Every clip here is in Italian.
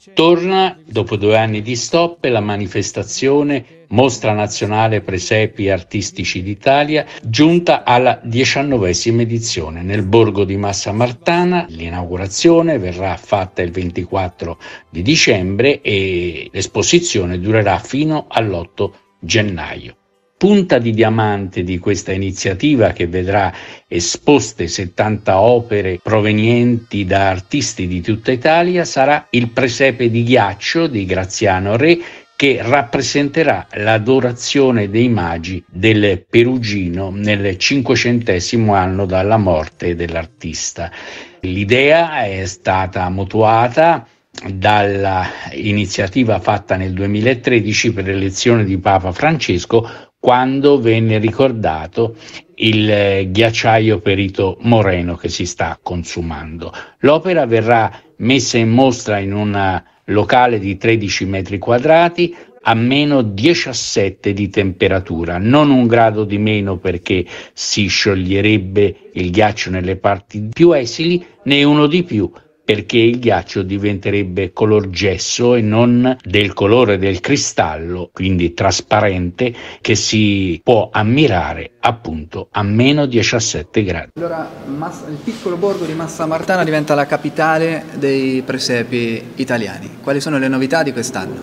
Torna, dopo 2 anni di stop, la manifestazione Mostra Nazionale Presepi Artistici d'Italia, giunta alla 19ª edizione. Nel borgo di Massa Martana l'inaugurazione verrà fatta il 24 di dicembre e l'esposizione durerà fino all'8 gennaio. Punta di diamante di questa iniziativa, che vedrà esposte 70 opere provenienti da artisti di tutta Italia, sarà il Presepe di ghiaccio di Graziano Re, che rappresenterà l'adorazione dei magi del Perugino nel 500° anno dalla morte dell'artista. L'idea è stata mutuata dall'iniziativa fatta nel 2013 per l'elezione di Papa Francesco, quando venne ricordato il ghiacciaio Perito Moreno che si sta consumando. L'opera verrà messa in mostra in un locale di 13 metri quadrati a meno 17 di temperatura, non 1 grado di meno perché si scioglierebbe il ghiaccio nelle parti più esili, né 1 di più perché il ghiaccio diventerebbe color gesso e non del colore del cristallo, quindi trasparente, che si può ammirare appunto a meno 17 gradi. Allora, il piccolo borgo di Massa Martana diventa la capitale dei presepi italiani. Quali sono le novità di quest'anno?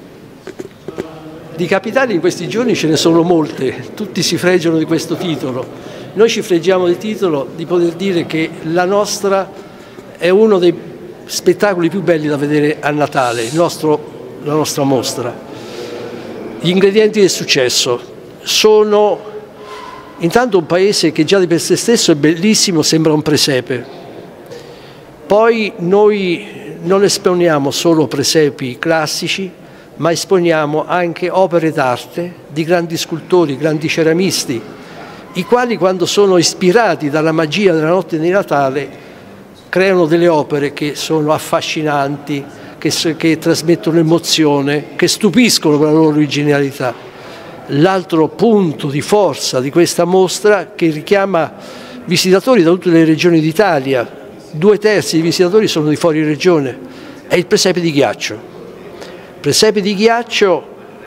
Di capitali in questi giorni ce ne sono molte, tutti si fregiano di questo titolo. Noi ci fregiamo del titolo di poter dire che la nostra è uno dei spettacoli più belli da vedere a Natale, la nostra mostra. Gli ingredienti del successo sono intanto un paese che già di per sé stesso è bellissimo, sembra un presepe. Poi noi non esponiamo solo presepi classici, ma esponiamo anche opere d'arte di grandi scultori, grandi ceramisti, i quali, quando sono ispirati dalla magia della notte di Natale, creano delle opere che sono affascinanti, che trasmettono emozione, che stupiscono per la loro originalità. L'altro punto di forza di questa mostra, che richiama visitatori da tutte le regioni d'Italia, 2/3 dei visitatori sono di fuori regione, è il Presepe di ghiaccio. Presepe di ghiaccio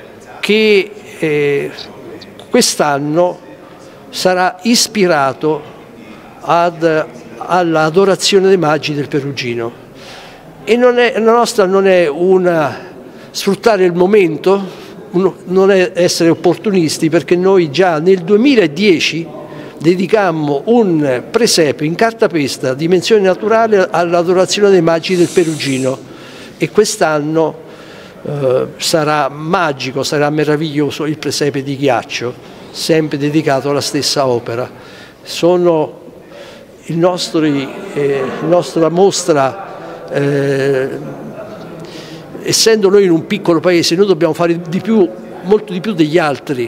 che quest'anno sarà ispirato all'adorazione dei magi del Perugino. E la nostra non è sfruttare il momento, non è essere opportunisti, perché noi già nel 2010 dedicammo un presepe in cartapesta a dimensione naturale all'adorazione dei magi del Perugino, e quest'anno sarà magico, sarà meraviglioso il Presepe di ghiaccio, sempre dedicato alla stessa opera. Nostra mostra, essendo noi in un piccolo paese, noi dobbiamo fare molto di più delle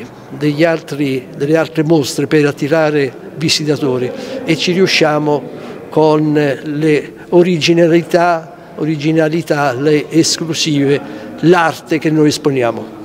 altre mostre per attirare visitatori, e ci riusciamo con le originalità, le esclusive, l'arte che noi esponiamo.